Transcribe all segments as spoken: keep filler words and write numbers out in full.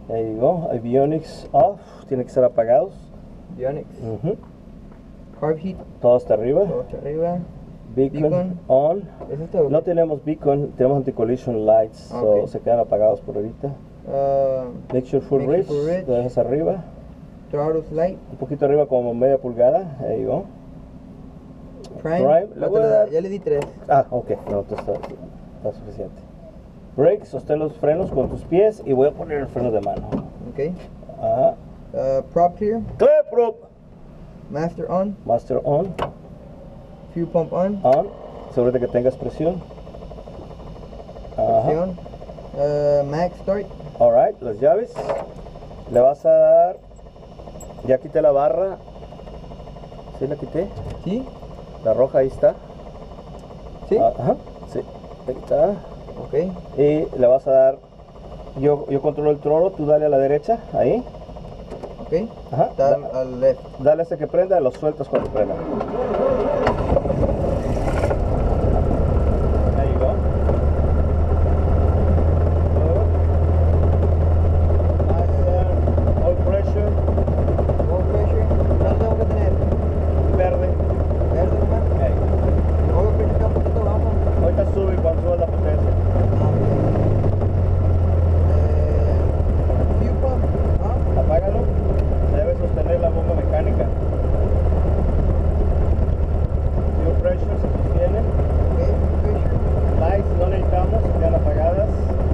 There you go. Avionics off. Tiene que estar apagados. Avionics. Uh-huh. Carb heat. Todo hasta arriba. Todo hasta arriba. Beacon, Beacon. on. ¿Es esto? No tenemos beacon, tenemos anti-collision lights, Ah, so ok. se quedan apagados por ahorita. Uh, Make sure full Make sure reach, full reach. lo dejas arriba. Throttle's light. Un poquito arriba como media pulgada, ahí go. Prime. Prime, le No voy te a lo da- dar- Ya le di tres. Ah, ok, no, esto está, está suficiente. Brake, sostén los frenos con tus pies y voy a poner el freno de mano. Ok. Ajá. Uh, prop clear. Clear prop. Master on. Master on, Fuel pump on. on. Asegúrate que tengas presión. Ajá. Presión. Uh, max start. Alright, las llaves. Le vas a dar. Ya quité la barra. ¿Sí la quité? Sí. La roja ahí está. Sí. Ajá. Sí. Ahí está. Ok. Y le vas a dar. Yo, yo controlo el troro, tú dale a la derecha. Ahí. Ok. Ajá. Está al, Da- al left. dale hasta que prenda, lo sueltas cuando prenda. There you go. Oil pressure, Low pressure. ¿Cuánto tengo que tener? verde. Verde nomás. Okay. Oil pressure está un poquito bajo. Ahorita sube cuando subas la potencia. Ah, ok. Eh, fuel pump. Ah. Apágalo. Debes sostener la bomba mecánica. Fuel pressure se sostiene. Ok. Fuel pressure. Lights no necesitamos, quedan apagadas.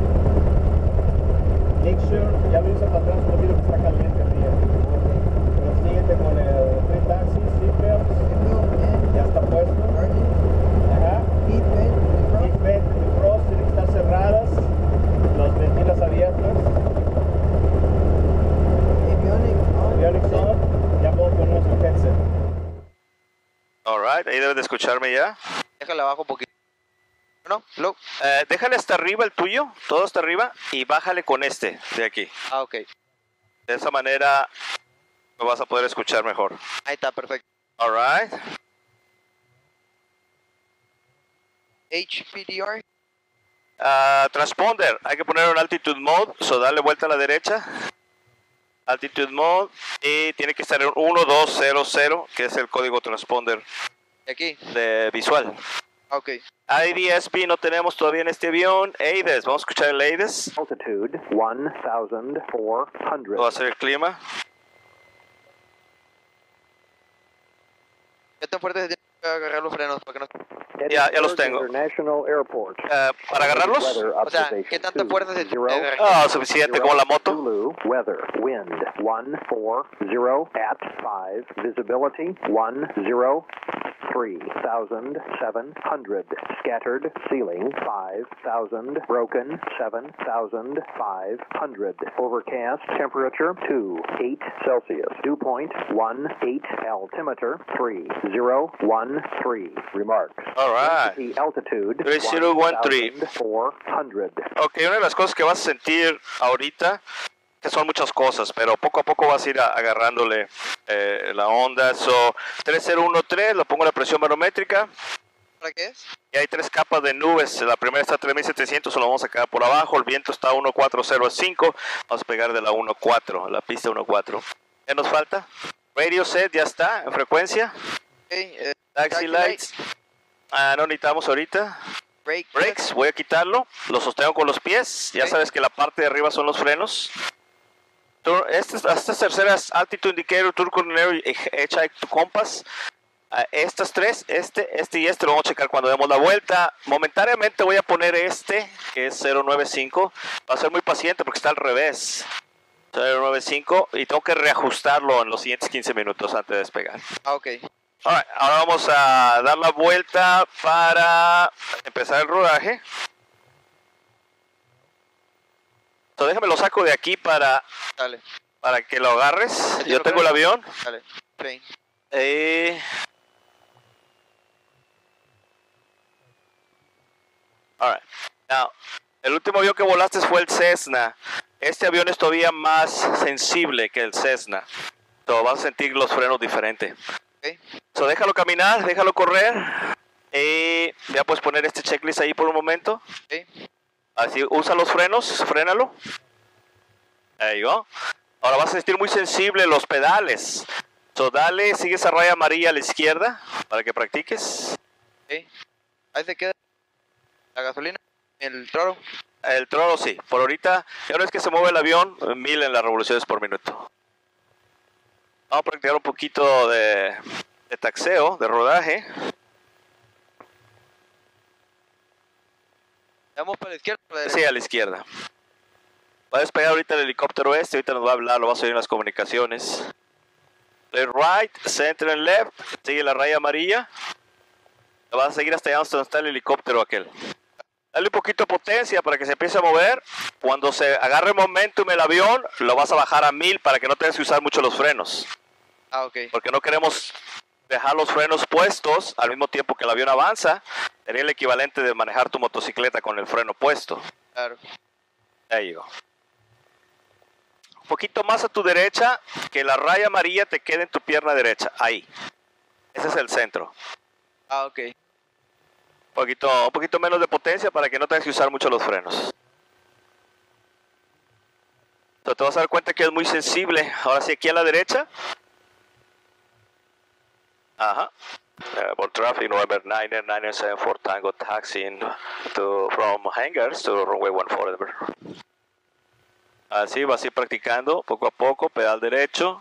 Make sure, ya lo hice para atrás, no olvido que está caliente arriba. Ok. Pero síguete con el three taxi, seatbelts. Signal and Ya está puesto. charging. Ajá. Heat vent. Seat vent, defrost, tienen que estar cerradas. Las ventilas abiertas. Avionics on. Avionics on. Ya puedo ponernos el headset. Alright, ahí debes de escucharme ya. Déjala abajo un poquito. ¿No? ¿Lo? Eh, déjale hasta arriba el tuyo, todo hasta arriba, y bájale con este de aquí. Ah, ok. De esa manera lo vas a poder escuchar mejor. Ahí está, perfecto. Alright. H P D R. Ah, transponder, hay que poner un altitude mode, so dale vuelta a la derecha. Altitude mode, y tiene que estar en uno dos cero cero, que es el código transponder De aquí. de visual. Ah, ok. I D S P no tenemos todavía en este avión. A D E S, vamos a escuchar el A D E S. Altitude one thousand four hundred. Va a ser el clima. ¿Qué tan fuerte se tiene que agarrar los frenos para que no... Ya, ya los tengo. International Airport. Eh, ¿Para agarrarlos? Weather O sea, observation ¿qué tanta two, fuerza se zero, tiene que Ah, suficiente como la moto. Zulu, weather, wind one four zero at five, visibility one zero three thousand seven hundred, scattered ceiling five thousand, broken seven thousand five hundred, overcast temperature two eight Celsius, dew point one eight, altimeter three zero one three, remarks. All right. The altitude three zero one three. four hundred. Ok, una de las cosas que vas a sentir ahorita, que son muchas cosas, pero poco a poco vas a ir a- agarrándole eh, la onda. So, tres cero uno tres, lo pongo en la presión barométrica. ¿Para qué es? Y hay tres capas de nubes. La primera está a tres mil setecientos, lo vamos a sacar por abajo. El viento está a uno cuatro cero cinco. Vamos a pegar de la uno cuatro, la pista uno cuatro. ¿Qué nos falta? Radio set ya está en frecuencia. Ok. eh, Taxi taxi lights. Ah, no necesitamos ahorita. Brake. Brakes, voy a quitarlo. Lo sostengo con los pies. Ya Ok. sabes que la parte de arriba son los frenos. Tur- Estas, estas terceras, Altitude Indicator, Tour Coordinator y H I Compass. Ah, estas tres, este, este y este lo vamos a checar cuando demos la vuelta. Momentáneamente voy a poner este, que es cero nueve cinco. Va a ser muy paciente porque está al revés. cero nueve cinco, y tengo que reajustarlo en los siguientes quince minutos antes de despegar. Ah, ok. Alright, ahora vamos a dar la vuelta para empezar el rodaje. So, déjame lo saco de aquí para, Dale. para que lo agarres. Sí, Yo lo tengo el creo. avión. Dale. Train. Eh, Alright. Now, el último avión que volaste fue el Cessna. Este avión es todavía más sensible que el Cessna. So, vas a sentir los frenos diferentes. Ok. So, déjalo caminar, déjalo correr. Y ya puedes poner este checklist ahí por un momento. Ok. Así, usa los frenos, frénalo. Ahí go. Ahora vas a sentir muy sensible los pedales. So, dale, sigue esa raya amarilla a la izquierda para que practiques. Ok. Ahí se queda la gasolina, el toro. El trolo sí. Por ahorita, ya una vez que se mueve el avión, mil en las revoluciones por minuto. Vamos a practicar un poquito de, de taxeo, de rodaje. Vamos para la izquierda o para la Sí, derecha. a la izquierda. Va a despegar ahorita el helicóptero este, ahorita nos va a hablar, lo va a oír en las comunicaciones. Left, right, center and left, sigue la raya amarilla. Lo vas a seguir hasta allá donde está el helicóptero aquel. Dale un poquito de potencia para que se empiece a mover. Cuando se agarre momentum el avión, lo vas a bajar a mil para que no tengas que usar mucho los frenos. Ah, ok. Porque no queremos dejar los frenos puestos al mismo tiempo que el avión avanza. Sería el equivalente de manejar tu motocicleta con el freno puesto. Claro. Ahí go. Un poquito más a tu derecha, que la raya amarilla te quede en tu pierna derecha. Ahí. Ese es el centro. Ah, ok. Un poquito, un poquito menos de potencia para que no tengas que usar mucho los frenos. Entonces te vas a dar cuenta que es muy sensible. Ahora sí, aquí a la derecha. Ajá. Uh, por traffic, November nine nine seven four Tango, taxiing to, from hangars to runway one four. Así, vas a ir practicando poco a poco, pedal derecho.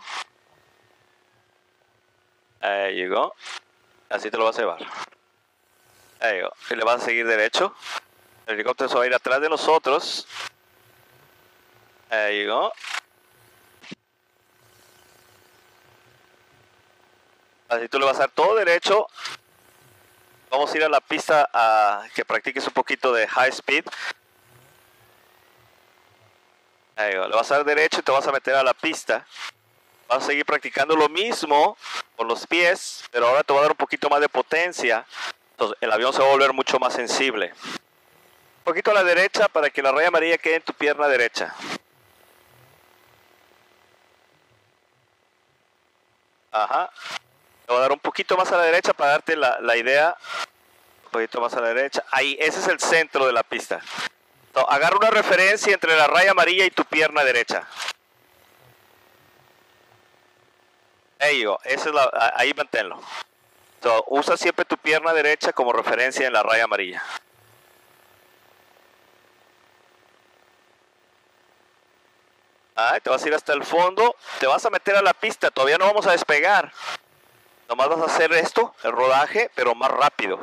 Ahí llegó. Así te lo vas a llevar. Ahí llegó. Y le vas a seguir derecho. El helicóptero se va a ir atrás de nosotros. Ahí llegó. Así tú le vas a dar todo derecho. Vamos a ir a la pista a que practiques un poquito de high speed. Ahí va. Le vas a dar derecho y te vas a meter a la pista. Vas a seguir practicando lo mismo con los pies, pero ahora te va a dar un poquito más de potencia. Entonces el avión se va a volver mucho más sensible. Un poquito a la derecha para que la raya amarilla quede en tu pierna derecha. Ajá. Te voy a dar un poquito más a la derecha para darte la, la idea. Un poquito más a la derecha. Ahí, ese es el centro de la pista. So, agarra una referencia entre la raya amarilla y tu pierna derecha. Ahí, esa es la, ahí manténlo. So, usa siempre tu pierna derecha como referencia en la raya amarilla. Ahí, te vas a ir hasta el fondo. Te vas a meter a la pista. Todavía no vamos a despegar. Nomás vas a hacer esto, el rodaje, pero más rápido.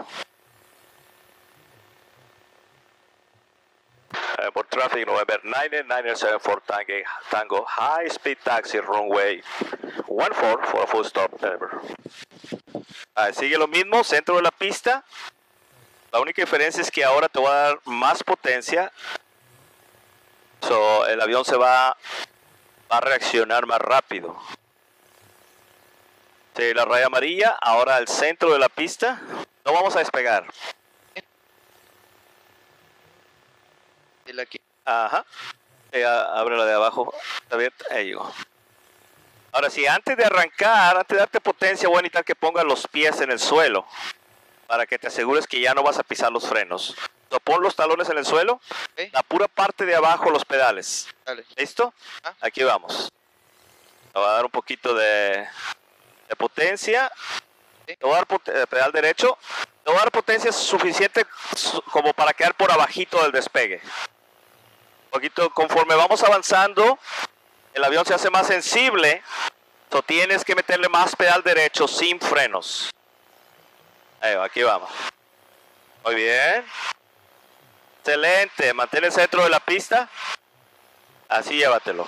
Uh, por traffic, November nine nine seven four Tango, Tango, high speed taxi, runway one four for a full stop. Uh, sigue lo mismo, centro de la pista. La única diferencia es que ahora te voy a dar más potencia. So, el avión se va, va a reaccionar más rápido. Sí, la raya amarilla, ahora al centro de la pista. No vamos a despegar. Aquí. Ajá. Eh, abre la de abajo. Está abierta. Ahí llegó. Ahora sí, antes de arrancar, antes de darte potencia, voy a necesitar que pongas los pies en el suelo. Para que te asegures que ya no vas a pisar los frenos. So, pon los talones en el suelo. Okay. La pura parte de abajo, los pedales. Dale. ¿Listo? Ah. Aquí vamos. Te voy a dar un poquito de, de potencia. Okay. Te voy a dar pot- eh, pedal derecho. Te voy a dar potencia suficiente su- como para quedar por abajito del despegue. Un poquito, conforme vamos avanzando, el avión se hace más sensible. So, tienes que meterle más pedal derecho sin frenos. Ahí va, aquí vamos. Muy bien. Excelente. Mantén el centro de la pista. Así llévatelo.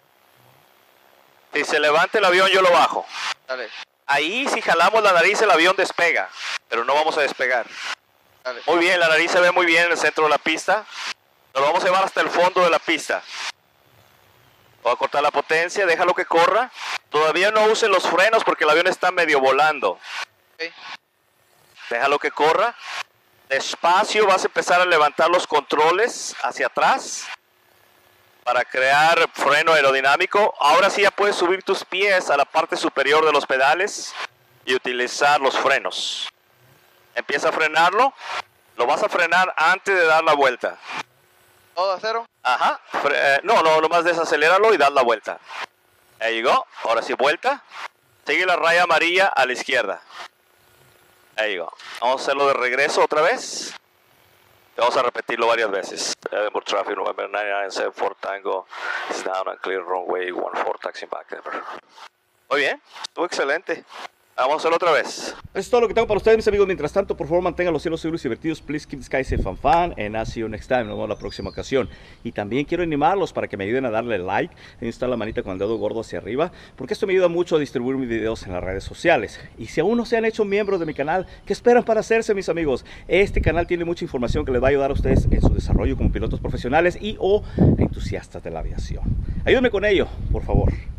Si se levanta el avión, yo lo bajo. Dale. Ahí, si jalamos la nariz, el avión despega. Pero no vamos a despegar. Dale. Muy bien, la nariz se ve muy bien en el centro de la pista. Nos lo vamos a llevar hasta el fondo de la pista. Voy a cortar la potencia, déjalo que corra. Todavía no usen los frenos porque el avión está medio volando. Okay. Déjalo que corra. Despacio vas a empezar a levantar los controles hacia atrás para crear freno aerodinámico. Ahora sí ya puedes subir tus pies a la parte superior de los pedales y utilizar los frenos. Empieza a frenarlo. Lo vas a frenar antes de dar la vuelta. Todo a cero. Ajá. Fre- eh, no, no, nomás desaceléralo y das la vuelta. Ahí llegó. Ahora sí, vuelta. Sigue la raya amarilla a la izquierda. Ahí llegó. Vamos a hacerlo de regreso otra vez. Vamos a repetirlo varias veces. Edinburgh Traffic, November nueve nueve seven four Tango. Is down and clear runway one four taxi back. Muy bien. Estuvo excelente. Vamos a hacerlo otra vez. Eso es todo lo que tengo para ustedes, mis amigos. Mientras tanto, por favor, mantengan los cielos seguros y divertidos. Please keep the sky safe and fun. And I'll see you next time. Nos vemos la próxima ocasión. Y también quiero animarlos para que me ayuden a darle like. Ahí está la manita con el dedo gordo hacia arriba, porque esto me ayuda mucho a distribuir mis videos en las redes sociales. Y si aún no se han hecho miembros de mi canal, ¿qué esperan para hacerse, mis amigos? Este canal tiene mucha información que les va a ayudar a ustedes en su desarrollo como pilotos profesionales y o entusiastas de la aviación. Ayúdenme con ello, por favor.